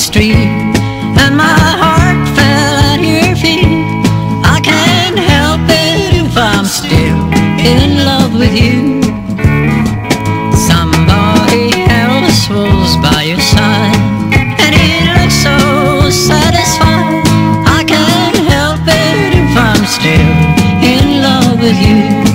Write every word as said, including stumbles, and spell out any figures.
street, and my heart fell at your feet. I can't help it if I'm still in love with you. Somebody else was by your side, and he looked so satisfied. I can't help it if I'm still in love with you.